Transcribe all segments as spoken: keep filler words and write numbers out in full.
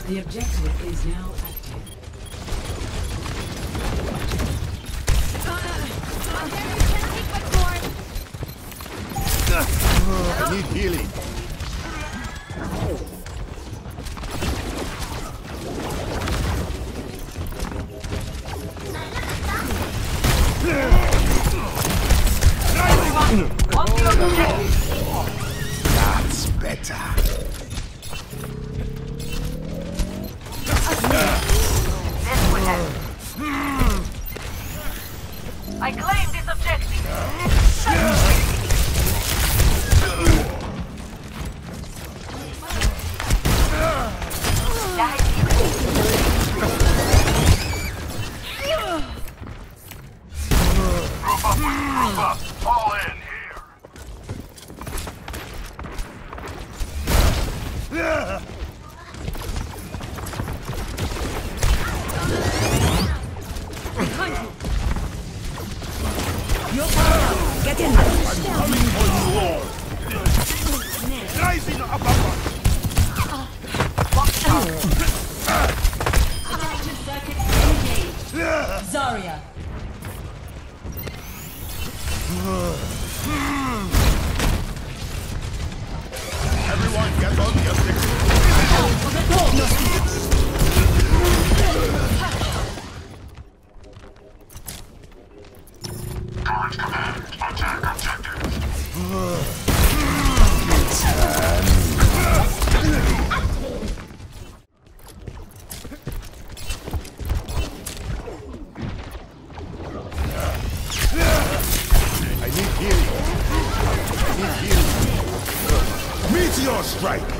The objective is now active. I need healing. That's better. This will help. I claim this objective. Group up, group up. All in here. Get in there. I'm coming for you all. Rising above us. Protection circuit engaged. Zarya. Everyone get on the objective. Current command. Attack objective. I need healing. I need healing. Meteor strike.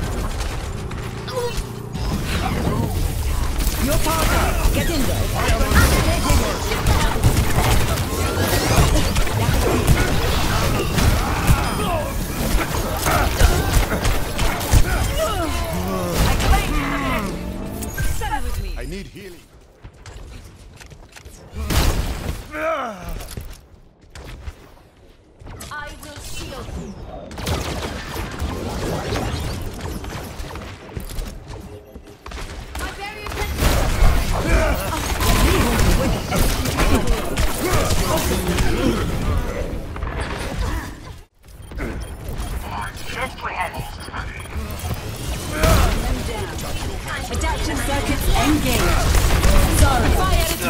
Your partner. Get in there. I am on I need healing. I will shield you. My barrier Just we have it. Adaption circuits engaged. Sorry. Fire at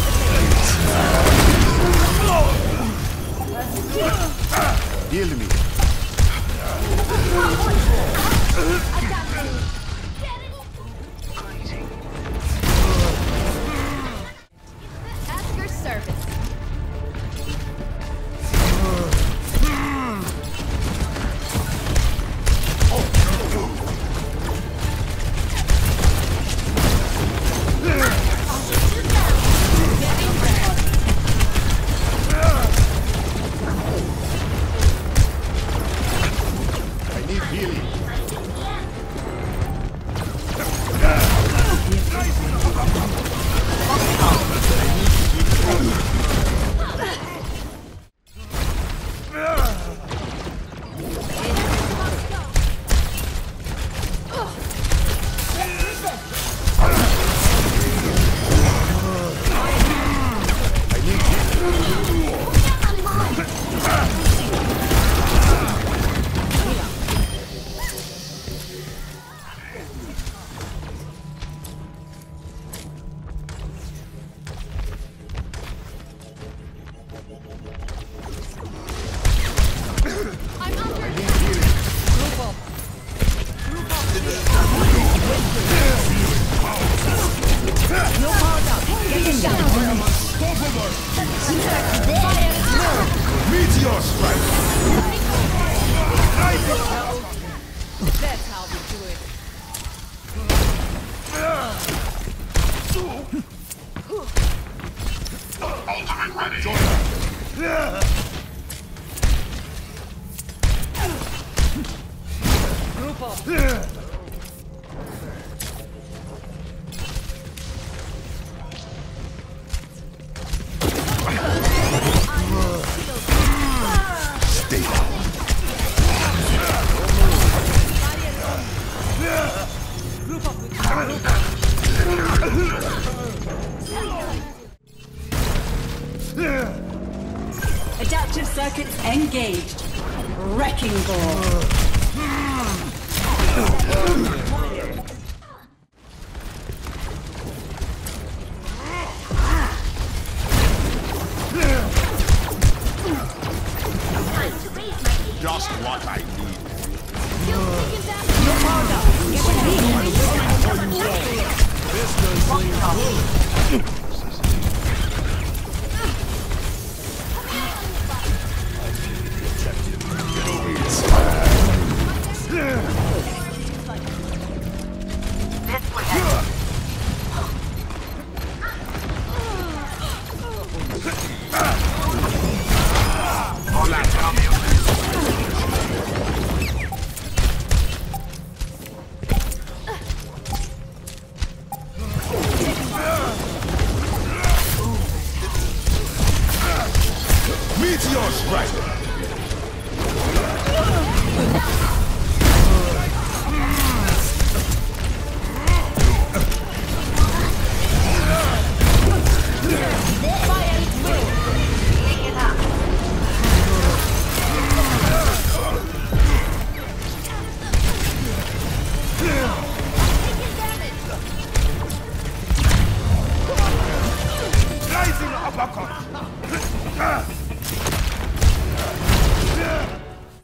will. Heal me. At your service. I need healing. Meteor strike. That's how we do it. Ultimate ready. Group up. Stay down. Group up with engaged. Wrecking ball. Just what I need. Your powder. Get ready. This does